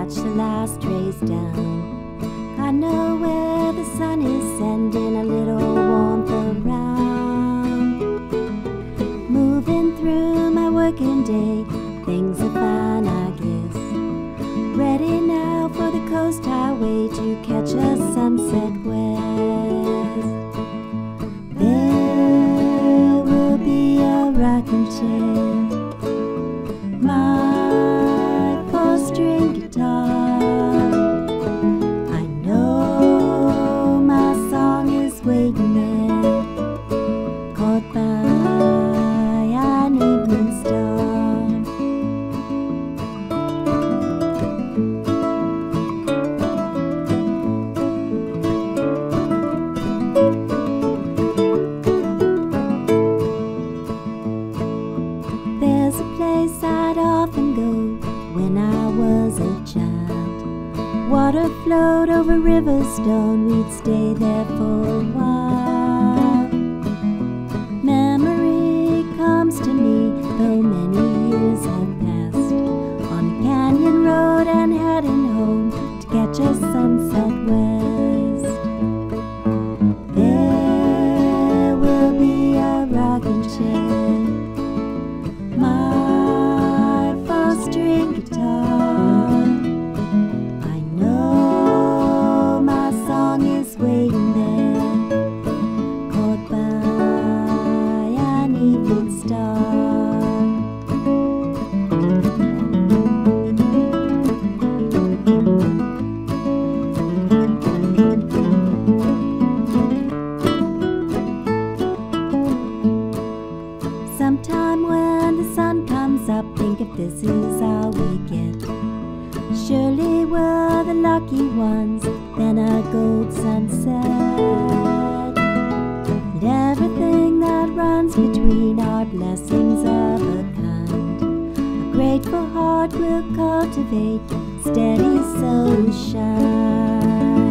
watch the last rays down. I know where the sun is sending a little warmth around. Moving through my working day, things are fine, I guess. Ready now for the coast highway to catch a sunset west. There will be a rocking chair, my four-string guitar. I know my song is waiting there, caught by an evening star. There's a place I'd often go when I was a child. Water flowed over rivers stone, we'd stay there for a while. Memory comes to me, though many years have passed, on a canyon road and heading home to catch a sunset west. There will be a rocking chair, my four-string guitar. I know my song is waiting there, caught by an evening star. Sometime when the sun comes up, think if this is all we get. Surely we're the lucky ones, then a gold sunset. And everything that runs between are blessings of a kind a grateful heart will cultivate, steady soul shine.